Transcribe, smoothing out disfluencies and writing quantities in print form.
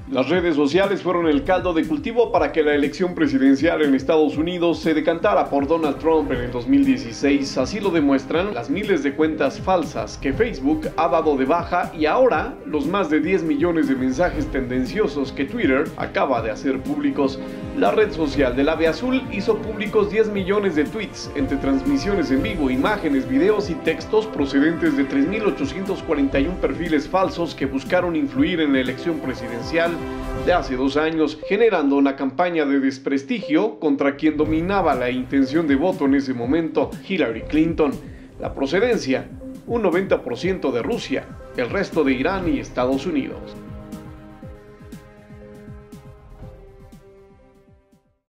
Las redes sociales fueron el caldo de cultivo para que la elección presidencial en Estados Unidos se decantara por Donald Trump en el 2016. Así lo demuestran las miles de cuentas falsas que Facebook ha dado de baja y ahora los más de 10 millones de mensajes tendenciosos que Twitter acaba de hacer públicos. La red social del Ave Azul hizo públicos 10 millones de tweets entre transmisiones en vivo, imágenes, videos y textos procedentes de 3.841 perfiles falsos que buscaron influir en la elección presidencial de hace 2 años, generando una campaña de desprestigio contra quien dominaba la intención de voto en ese momento, Hillary Clinton. La procedencia, un 90% de Rusia, el resto de Irán y Estados Unidos.